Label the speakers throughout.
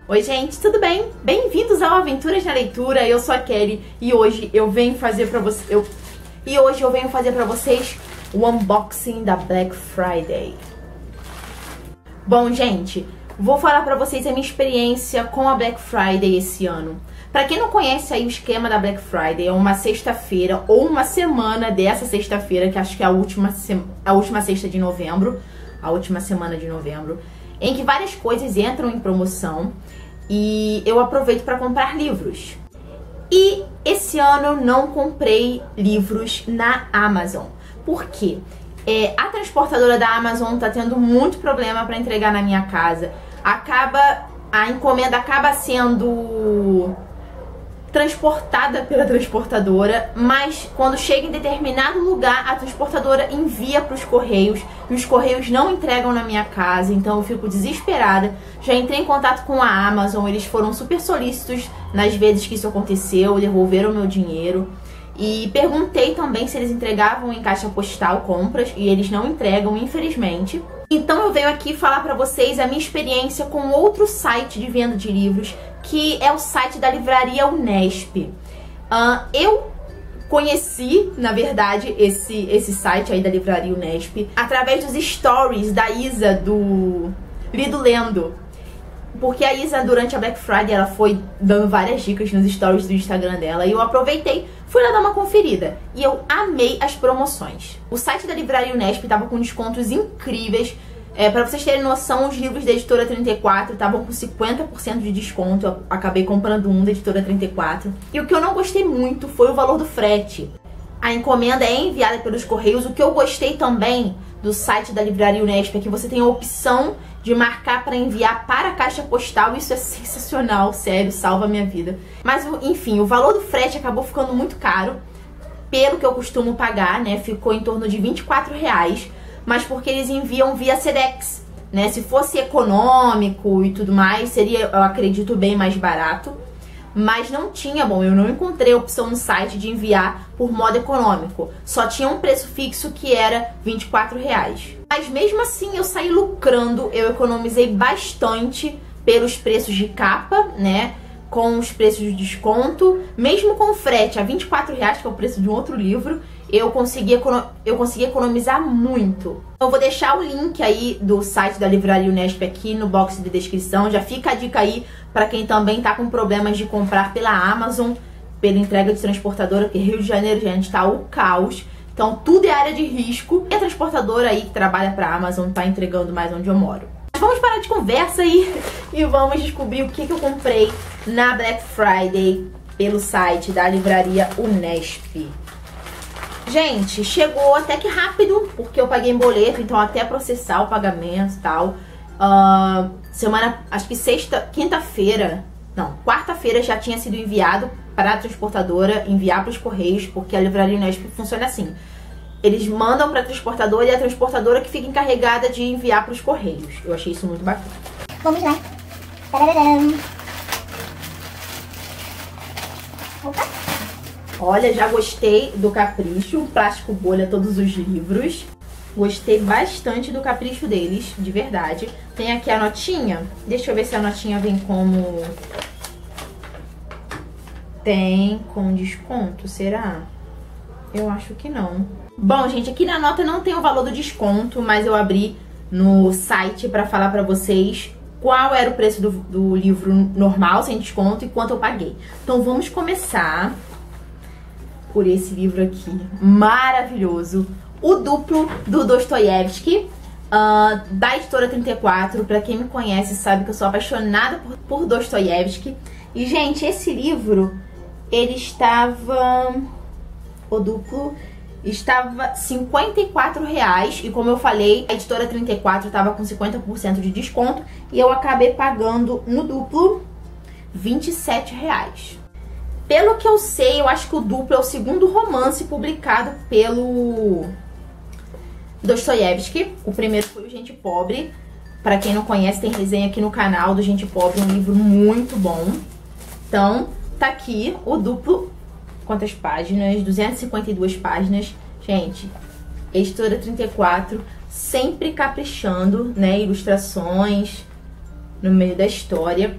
Speaker 1: Oi gente, tudo bem? Bem-vindos ao Aventuras na Leitura, eu sou a Kelly e hoje eu venho fazer pra vocês o unboxing da Black Friday. Bom gente, vou falar pra vocês a minha experiência com a Black Friday esse ano. Pra quem não conhece aí o esquema da Black Friday, é uma sexta-feira ou uma semana dessa sexta-feira, que acho que é a última sexta de novembro, a última semana de novembro, em que várias coisas entram em promoção e eu aproveito para comprar livros. E esse ano eu não comprei livros na Amazon. Por quê? A transportadora da Amazon tá tendo muito problema para entregar na minha casa. A encomenda acaba sendo transportada pela transportadora, mas quando chega em determinado lugar, a transportadora envia para os correios e os correios não entregam na minha casa, então eu fico desesperada. Já entrei em contato com a Amazon, eles foram super solícitos nas vezes que isso aconteceu, devolveram meu dinheiro. E perguntei também se eles entregavam em caixa postal compras, e eles não entregam, infelizmente. Então eu venho aqui falar pra vocês a minha experiência com outro site de venda de livros, que é o site da livraria Unesp. Eu conheci, na verdade, esse site aí da livraria Unesp através dos stories da Isa do Lido Lendo. Porque a Isa, durante a Black Friday, ela foi dando várias dicas nos stories do Instagram dela. E eu aproveitei, fui lá dar uma conferida. E eu amei as promoções. O site da livraria Unesp tava com descontos incríveis. Pra vocês terem noção, os livros da Editora 34 estavam com 50% de desconto. Eu acabei comprando um da Editora 34. E o que eu não gostei muito foi o valor do frete. A encomenda é enviada pelos correios. O que eu gostei também do site da livraria Unesp é que você tem a opção de marcar para enviar para a caixa postal. Isso é sensacional, sério, salva a minha vida. Mas, enfim, o valor do frete acabou ficando muito caro, pelo que eu costumo pagar, né? Ficou em torno de R$24, mas porque eles enviam via Sedex, né? Se fosse econômico e tudo mais, seria, eu acredito, bem mais barato. Mas não tinha, eu não encontrei a opção no site de enviar por modo econômico. Só tinha um preço fixo que era R$24. Mas mesmo assim eu saí lucrando, eu economizei bastante pelos preços de capa, né? Com os preços de desconto, mesmo com frete a R$24, que é o preço de um outro livro, eu consegui economizar muito. Eu vou deixar o link aí do site da livraria Unesp aqui no box de descrição. Já fica a dica aí para quem também tá com problemas de comprar pela Amazon, pela entrega de transportadora, porque Rio de Janeiro, gente, tá o caos. Então tudo é área de risco. E a transportadora aí que trabalha pra Amazon tá entregando mais onde eu moro. Vamos parar de conversa aí e vamos descobrir o que eu comprei na Black Friday pelo site da livraria Unesp. Gente, chegou até que rápido, porque eu paguei em boleto, então até processar o pagamento e tal. Acho que quarta-feira já tinha sido enviado para a transportadora, enviar para os correios, porque a livraria Unesp funciona assim. Eles mandam para a transportadora e é a transportadora que fica encarregada de enviar para os correios. Eu achei isso muito bacana.
Speaker 2: Vamos lá. Tararam. Opa.
Speaker 1: Olha, já gostei do capricho, plástico bolha todos os livros. Gostei bastante do capricho deles, de verdade. Tem aqui a notinha. Deixa eu ver se a notinha vem como... Tem com desconto, será? Eu acho que não. Bom, gente, aqui na nota não tem o valor do desconto, mas eu abri no site pra falar pra vocês qual era o preço do livro normal, sem desconto, e quanto eu paguei. Então vamos começar por esse livro aqui, maravilhoso. O Duplo, do Dostoiévski, da Editora 34. Pra quem me conhece sabe que eu sou apaixonada por Dostoiévski. E, gente, esse livro, ele estava... O Duplo estava R$54. E como eu falei, a Editora 34 estava com 50% de desconto. E eu acabei pagando no Duplo R$27. Pelo que eu sei, eu acho que o Duplo é o segundo romance publicado pelo Dostoiévski. O primeiro foi o Gente Pobre. Pra quem não conhece, tem resenha aqui no canal do Gente Pobre, um livro muito bom. Então, tá aqui o Duplo. Quantas páginas? 252 páginas. Gente, Editora 34, sempre caprichando, né? Ilustrações no meio da história.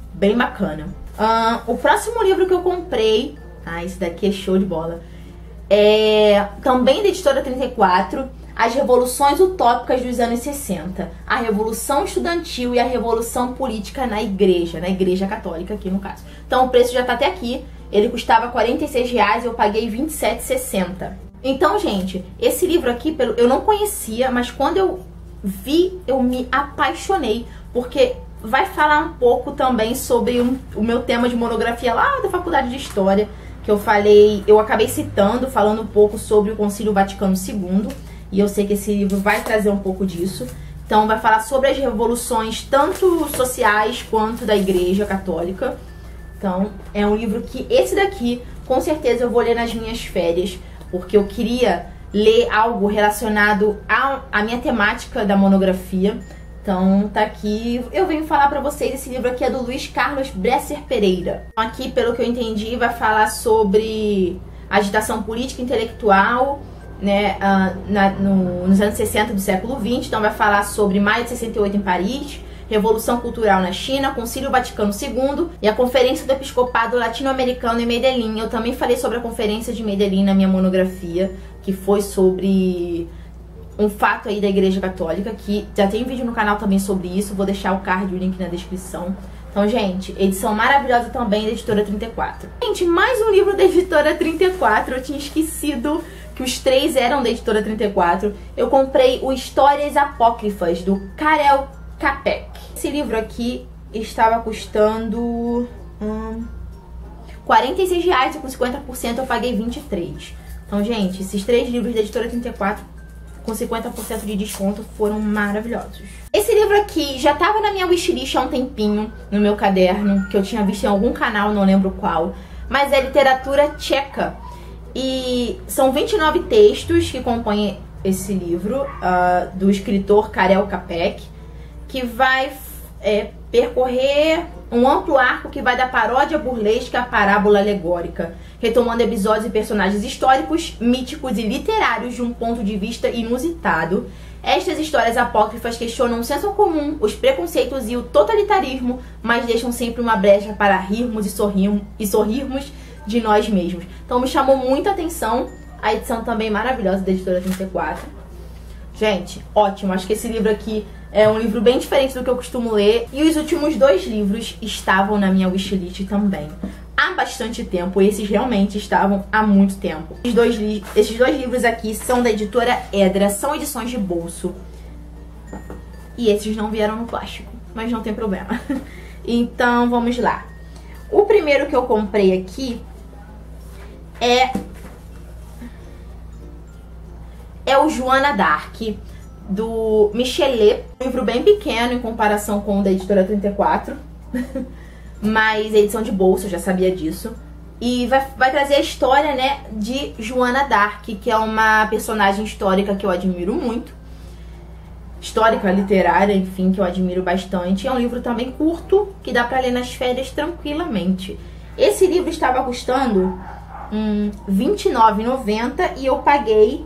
Speaker 1: bem bacana. O próximo livro que eu comprei, esse daqui é show de bola, é também da editora 34, As Revoluções Utópicas dos anos 60, a Revolução Estudantil e a Revolução Política na Igreja Católica aqui no caso. Então o preço já tá até aqui, ele custava R$46 e eu paguei R$27,60. Então, gente, esse livro aqui eu não conhecia, mas quando eu vi, eu me apaixonei, porque vai falar um pouco também sobre o meu tema de monografia lá da Faculdade de História, que eu acabei citando, falando um pouco sobre o Concílio Vaticano II, e eu sei que esse livro vai trazer um pouco disso. Então vai falar sobre as revoluções, tanto sociais quanto da Igreja Católica. Então é um livro que esse daqui, com certeza eu vou ler nas minhas férias, porque eu queria ler algo relacionado à minha temática da monografia. Então tá aqui, eu venho falar pra vocês, esse livro aqui é do Luiz Carlos Bresser Pereira. Aqui, pelo que eu entendi, vai falar sobre agitação política e intelectual, né, nos anos 60 do século XX. Então vai falar sobre maio de 68 em Paris, Revolução Cultural na China, Concílio Vaticano II e a Conferência do Episcopado Latino-Americano em Medellín. Eu também falei sobre a Conferência de Medellín na minha monografia, que foi sobre um fato aí da Igreja Católica, que já tem vídeo no canal também sobre isso, vou deixar o card, o link na descrição. Então, gente, edição maravilhosa também da editora 34. Gente, mais um livro da editora 34, eu tinha esquecido que os três eram da editora 34. Eu comprei o Histórias Apócrifas, do Karel Capek. Esse livro aqui estava custando R$46 e com 50% eu paguei R$23. Então, gente, esses três livros da editora 34 com 50% de desconto foram maravilhosos. Esse livro aqui já estava na minha wishlist há um tempinho, no meu caderno, que eu tinha visto em algum canal, não lembro qual, mas é literatura tcheca. E são 29 textos que compõem esse livro, do escritor Karel Capek, que vai percorrer um amplo arco que vai da paródia burlesca à parábola alegórica, retomando episódios e personagens históricos, míticos e literários de um ponto de vista inusitado. Estas histórias apócrifas questionam o senso comum, os preconceitos e o totalitarismo, mas deixam sempre uma brecha para rirmos e sorrirmos de nós mesmos. Então me chamou muita atenção, a edição também maravilhosa da editora 34. Gente, ótimo, acho que esse livro aqui é um livro bem diferente do que eu costumo ler. E os últimos dois livros estavam na minha wishlist também há bastante tempo. Esses realmente estavam há muito tempo. Esses dois livros aqui são da editora Edra, são edições de bolso. E esses não vieram no plástico, mas não tem problema. Então vamos lá. O primeiro que eu comprei aqui é o Joana d'Arc, do Michelet. Um livro bem pequeno em comparação com o da editora 34. Mas edição de bolso, eu já sabia disso. E vai trazer a história, né, de Joana d'Arc, que é uma personagem histórica que eu admiro muito. Histórica, literária, enfim, que eu admiro bastante. É um livro também curto, que dá pra ler nas férias tranquilamente. Esse livro estava custando R$29,90 e eu paguei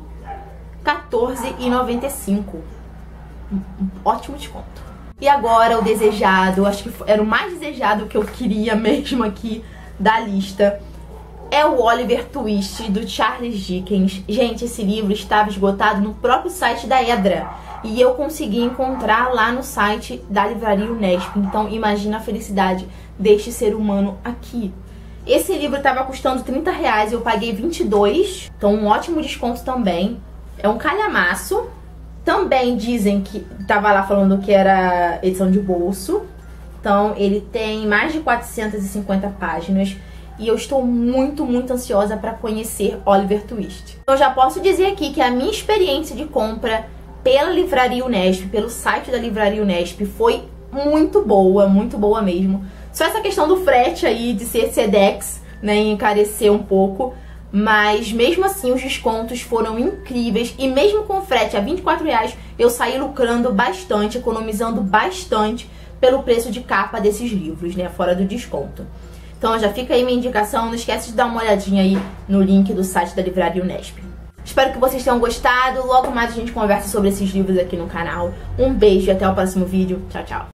Speaker 1: R$14,95. Ótimo desconto. E agora o desejado, acho que era o mais desejado que eu queria mesmo aqui da lista, é o Oliver Twist, do Charles Dickens. Gente, esse livro estava esgotado no próprio site da Edra e eu consegui encontrar lá no site da Livraria Unesp. Então imagina a felicidade deste ser humano aqui. Esse livro estava custando R$30 e eu paguei R$22, então um ótimo desconto também. É um calhamaço. Também dizem que tava lá falando que era edição de bolso. Então ele tem mais de 450 páginas. E eu estou muito, muito ansiosa para conhecer Oliver Twist. Eu já posso dizer aqui que a minha experiência de compra pela Livraria Unesp, pelo site da Livraria Unesp, foi muito boa mesmo. Só essa questão do frete aí, de ser Sedex, né, encarecer um pouco. Mas mesmo assim os descontos foram incríveis. E mesmo com o frete a R$24, eu saí lucrando bastante, economizando bastante pelo preço de capa desses livros, né, fora do desconto. Então já fica aí minha indicação, não esquece de dar uma olhadinha aí no link do site da Livraria Unesp. Espero que vocês tenham gostado, logo mais a gente conversa sobre esses livros aqui no canal. Um beijo e até o próximo vídeo. Tchau, tchau.